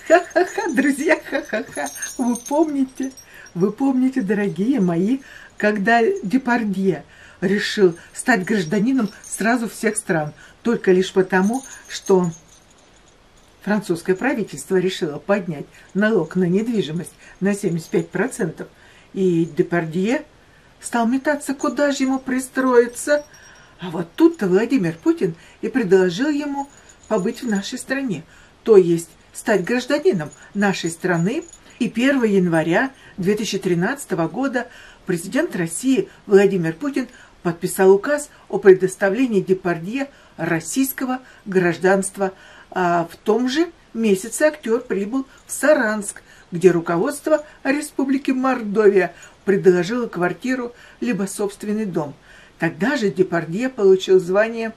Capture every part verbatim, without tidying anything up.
Ха-ха-ха, друзья, ха-ха-ха. Вы помните, вы помните, дорогие мои, когда Депардье решил стать гражданином сразу всех стран, только лишь потому, что французское правительство решило поднять налог на недвижимость на семьдесят пять процентов, и Депардье стал метаться, куда же ему пристроиться. А вот тут-то Владимир Путин и предложил ему побыть в нашей стране, то есть стать гражданином нашей страны. И первого января две тысячи тринадцатого года президент России Владимир Путин подписал указ о предоставлении Депардье российского гражданства. А в том же месяце актер прибыл в Саранск, где руководство Республики Мордовия предложило квартиру либо собственный дом. Тогда же Депардье получил звание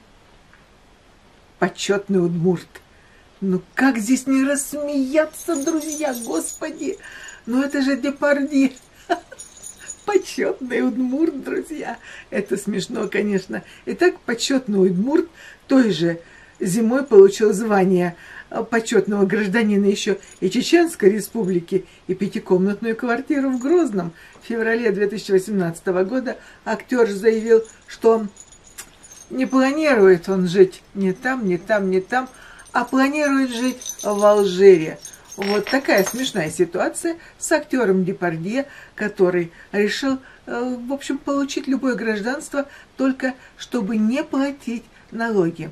почетный удмурт. Ну как здесь не рассмеяться, друзья, господи! Ну это же Депардье. Почетный удмурт, друзья. Это смешно, конечно. Итак, почетный удмурт той же зимой получил звание почетного гражданина еще и Чеченской Республики, и пятикомнатную квартиру в Грозном. В феврале две тысячи восемнадцатого года актер заявил, что он не планирует он жить ни там, ни там, ни там, а планирует жить в Алжире. Вот такая смешная ситуация с актером Депардье, который решил, в общем, получить любое гражданство, только чтобы не платить налоги.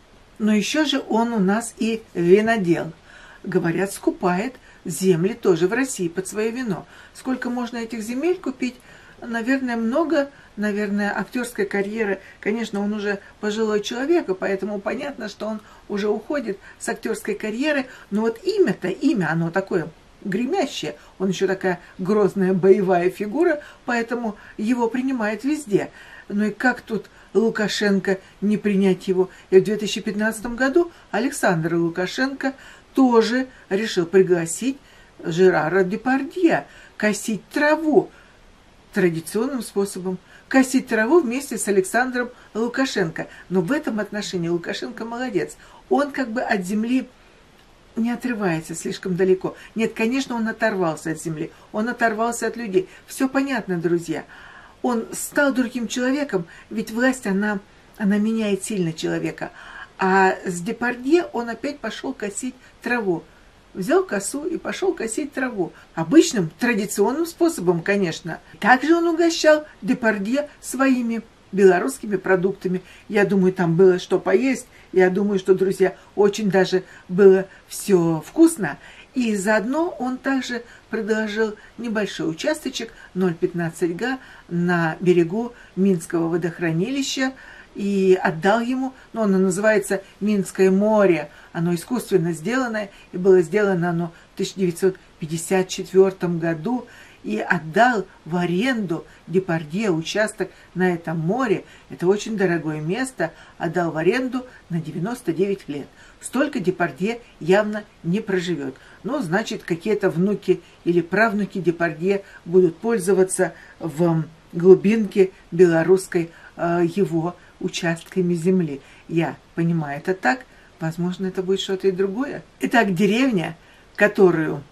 Но еще же он у нас и винодел. Говорят, скупает земли тоже в России под свое вино. Сколько можно этих земель купить? Наверное, много. Наверное, актерская карьера, конечно, он уже пожилой человек, и поэтому понятно, что он уже уходит с актерской карьеры. Но вот имя-то, имя, оно такое гремящее. Он еще такая грозная боевая фигура, поэтому его принимают везде. Ну и как тут Лукашенко не принять его? И в две тысячи пятнадцатом году Александр Лукашенко тоже решил пригласить Жерара Депардье косить траву традиционным способом. Косить траву вместе с Александром Лукашенко. Но в этом отношении Лукашенко молодец. Он как бы от земли не отрывается слишком далеко. Нет, конечно, он оторвался от земли. Он оторвался от людей. Все понятно, друзья. Он стал другим человеком, ведь власть, она, она меняет сильно человека. А с Депардье он опять пошел косить траву. Взял косу и пошел косить траву. Обычным, традиционным способом, конечно. Также он угощал Депардье своими белорусскими продуктами. Я думаю, там было что поесть. Я думаю, что, друзья, очень даже было все вкусно. И заодно он также предложил небольшой участочек ноль целых пятнадцать сотых га на берегу Минского водохранилища и отдал ему, ну, оно называется Минское море, оно искусственно сделанное, и было сделано оно в тысяча девятьсот пятьдесят четвёртом году, и отдал в аренду Депардье участок на этом море. Это очень дорогое место, отдал в аренду на девяносто девять лет. Столько Депардье явно не проживет. Ну, значит, какие-то внуки или правнуки Депардье будут пользоваться в глубинке белорусской э, его участками земли. Я понимаю это так. Возможно, это будет что-то и другое. Итак, деревня, которую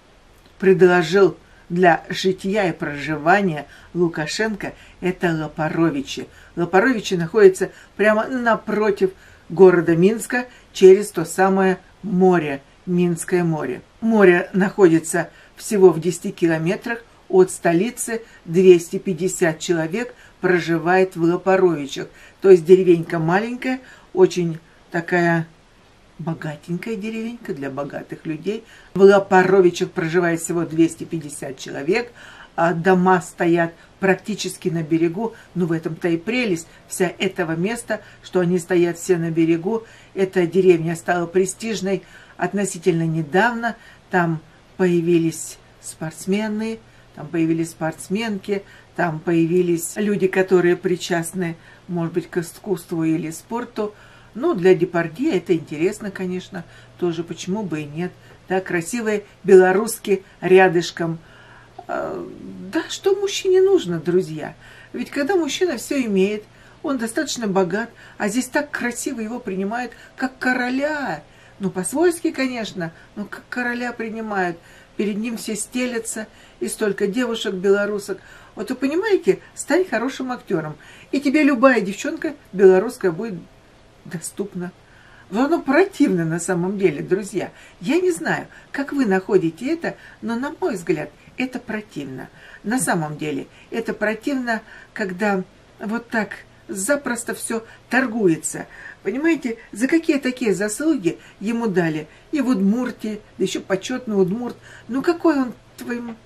предложил для житья и проживания Лукашенко, это Лопаровичи. Лопаровичи находятся прямо напротив города Минска, через то самое море, Минское море. Море находится всего в десяти километрах от столицы, двести пятьдесят человек проживает в Лопаровичах. То есть деревенька маленькая, очень такая богатенькая деревенька для богатых людей. В Лопаровичах проживает всего двести пятьдесят человек, а дома стоят практически на берегу. Ну, в этом-то и прелесть вся этого места, что они стоят все на берегу. Эта деревня стала престижной относительно недавно. Там появились спортсмены, там появились спортсменки, там появились люди, которые причастны, может быть, к искусству или спорту. Ну, для Депардье это интересно, конечно, тоже, почему бы и нет. Да, красивые белоруски рядышком. Да, что мужчине нужно, друзья? Ведь когда мужчина все имеет, он достаточно богат, а здесь так красиво его принимают, как короля. Ну, по-свойски, конечно, ну, как короля принимают. Перед ним все стелятся, и столько девушек-белорусок. Вот вы понимаете, стань хорошим актером, и тебе любая девчонка белорусская будет доступна. Но оно противно на самом деле, друзья. Я не знаю, как вы находите это, но, на мой взгляд, это противно. На самом деле, это противно, когда вот так запросто все торгуется. Понимаете, за какие такие заслуги ему дали? И в Удмуртии, да еще почетный Удмурт. Ну какой он твоим...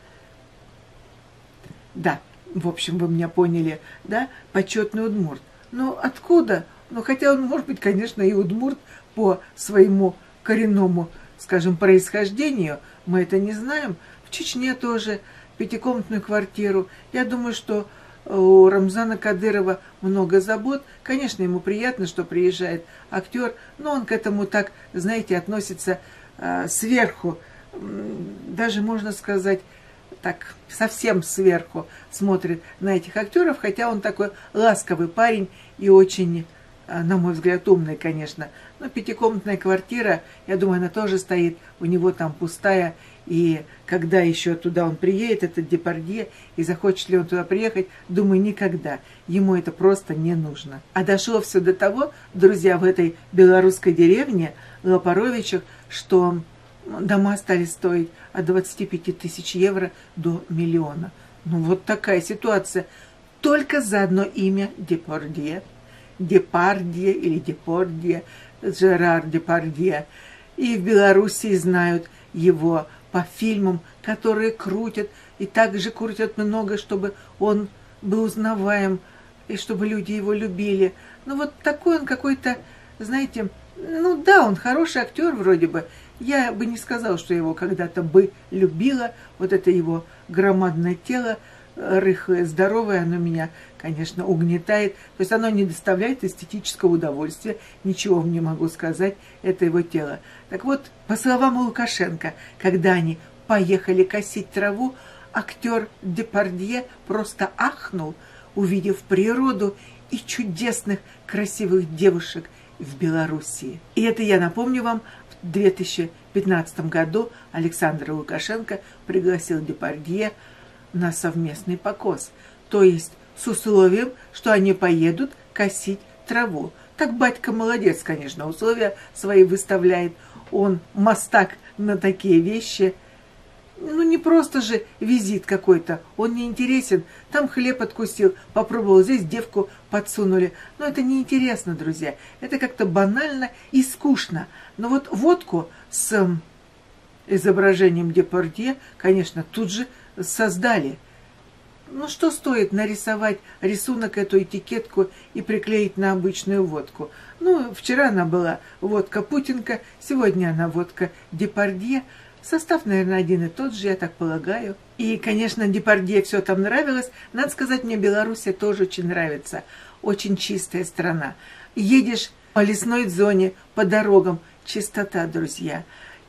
Да, в общем, вы меня поняли, да? Почетный Удмурт. Ну откуда? Ну хотя он может быть, конечно, и Удмурт по своему коренному, скажем, происхождению. Мы это не знаем. В Чечне тоже пятикомнатную квартиру. Я думаю, что у Рамзана Кадырова много забот. Конечно, ему приятно, что приезжает актер, но он к этому так, знаете, относится э, сверху. Даже, можно сказать, так совсем сверху смотрит на этих актеров, хотя он такой ласковый парень и очень, э, на мой взгляд, умный, конечно. Но пятикомнатная квартира, я думаю, она тоже стоит у него там пустая. И когда еще туда он приедет, этот Депардье, и захочет ли он туда приехать, думаю, никогда. Ему это просто не нужно. А дошло все до того, друзья, в этой белорусской деревне Лопаровичах, что дома стали стоить от двадцати пяти тысяч евро до миллиона. Ну вот такая ситуация. Только за одно имя Депардье. Депардье или Депардье, Жерар Депардье. И в Белоруссии знают его по фильмам, которые крутят, и также крутят много, чтобы он был узнаваем, и чтобы люди его любили. Ну вот такой он какой-то, знаете, ну да, он хороший актер вроде бы. Я бы не сказала, что его когда-то бы любила. Вот это его громадное тело, рыхлое, здоровое, оно меня, конечно, угнетает. То есть оно не доставляет эстетического удовольствия. Ничего вам не могу сказать, это его тело. Так вот, по словам Лукашенко, когда они поехали косить траву, актер Депардье просто ахнул, увидев природу и чудесных, красивых девушек в Белоруссии. И это, я напомню вам, в две тысячи пятнадцатом году Александр Лукашенко пригласил Депардье на совместный покос. То есть с условием, что они поедут косить траву. Так батька молодец, конечно, условия свои выставляет. Он мастак на такие вещи. Ну, не просто же визит какой-то, он не интересен. Там хлеб откусил, попробовал, здесь девку подсунули. Но это неинтересно, друзья. Это как-то банально и скучно. Но вот водку с изображением Депардье, конечно, тут же создали. Ну, что стоит нарисовать рисунок, эту этикетку и приклеить на обычную водку? Ну, вчера она была водка Путинка, сегодня она водка Депардье. Состав, наверное, один и тот же, я так полагаю. И, конечно, Депардье все там нравилось. Надо сказать, мне Белоруссия тоже очень нравится. Очень чистая страна. Едешь по лесной зоне, по дорогам. Чистота, друзья.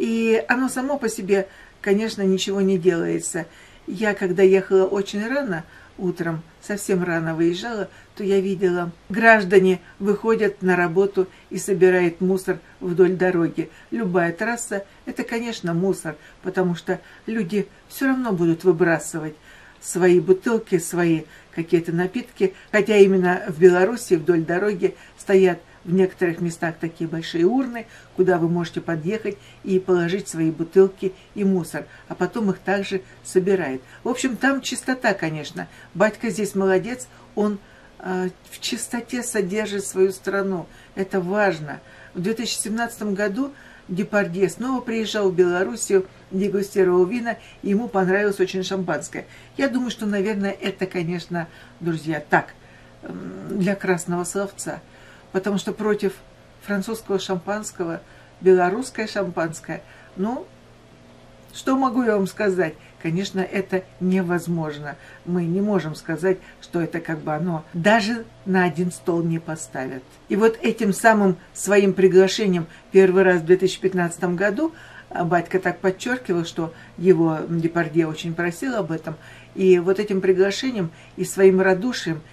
И оно само по себе, конечно, ничего не делается. Я, когда ехала очень рано, утром, совсем рано выезжала, то я видела, граждане выходят на работу и собирают мусор вдоль дороги. Любая трасса – это, конечно, мусор, потому что люди все равно будут выбрасывать свои бутылки, свои какие-то напитки. Хотя именно в Беларуси вдоль дороги стоят в некоторых местах такие большие урны, куда вы можете подъехать и положить свои бутылки и мусор, а потом их также собирает. В общем, там чистота, конечно. Батька здесь молодец, он э, в чистоте содержит свою страну. Это важно. В две тысячи семнадцатом году Депардье снова приезжал в Белоруссию, дегустировал вина, и ему понравилось очень шампанское. Я думаю, что, наверное, это, конечно, друзья, так, для красного словца. Потому что против французского шампанского белорусское шампанское, ну, что могу я вам сказать? Конечно, это невозможно. Мы не можем сказать, что это как бы оно даже на один стол не поставят. И вот этим самым своим приглашением первый раз в две тысячи пятнадцатом году батька так подчеркивал, что его Депардье очень просил об этом. И вот этим приглашением и своим радушием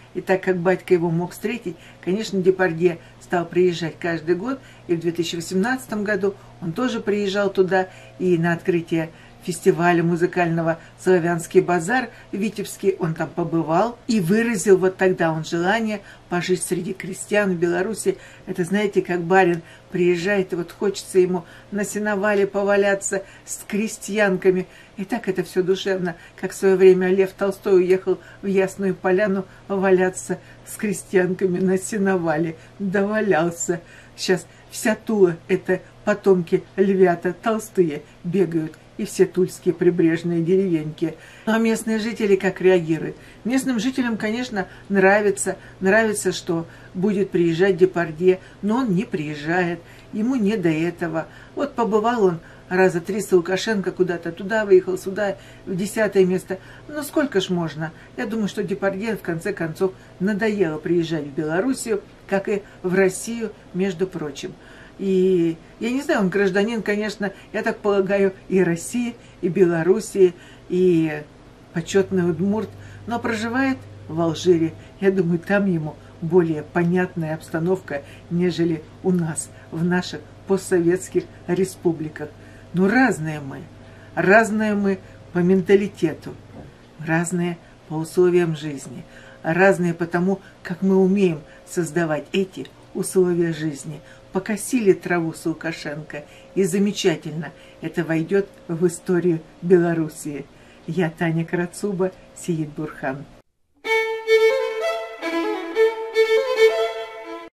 И так как батька его мог встретить, конечно, Депардье стал приезжать каждый год. И в две тысячи восемнадцатом году он тоже приезжал туда. И на открытие фестиваля музыкального «Славянский базар» в Витебске он там побывал и выразил вот тогда он желание пожить среди крестьян в Беларуси. Это, знаете, как барин приезжает, и вот хочется ему на сеновале поваляться с крестьянками. И так это все душевно, как в свое время Лев Толстой уехал в Ясную Поляну валяться с крестьянками на сеновале. Довалялся. Сейчас вся Тула — это потомки Львята Толстые бегают. И все тульские прибрежные деревеньки. Ну, а местные жители как реагируют? Местным жителям, конечно, нравится, нравится, что будет приезжать Депардье, но он не приезжает, ему не до этого. Вот побывал он раза три с Лукашенко куда-то, туда выехал, сюда, в десятое место. Ну, сколько ж можно? Я думаю, что Депардье, в конце концов, надоело приезжать в Белоруссию, как и в Россию, между прочим. И я не знаю, он гражданин, конечно, я так полагаю, и России, и Белоруссии, и почетный удмурт, но проживает в Алжире. Я думаю, там ему более понятная обстановка, нежели у нас, в наших постсоветских республиках. Но разные мы, разные мы по менталитету, разные по условиям жизни, разные по тому, как мы умеем создавать эти условия жизни. Покосили траву с Лукашенко, и замечательно, это войдет в историю Белоруссии. Я Таня Крацуба, Сеид Бурхан.